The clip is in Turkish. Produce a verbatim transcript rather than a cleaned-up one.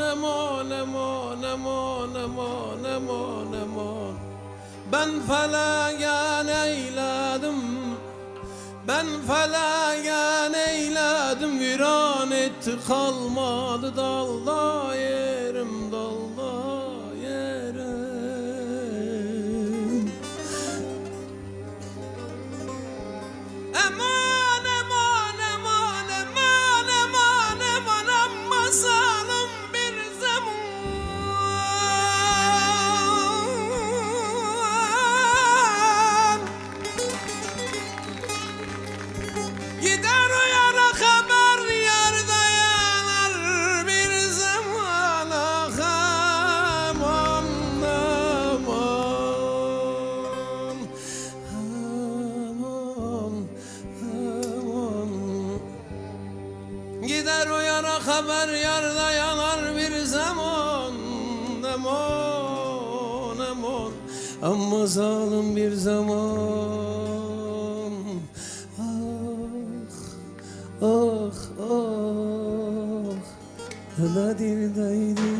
eman eman eman eman eman eman. Ben felegen eyledim, ben felegen eyledim, viran etti kalmadı dalda yerim, dalda yerim. Eman eman eman eman eman eman, amma zalim bir zaman. Gider o yana haber yerde yanar bir zaman. Ah aman aman aman aman. Gider o yana haber yerde yanar bir zaman. Aman aman, amma zalim bir zaman. Ah ah, la dir daydi.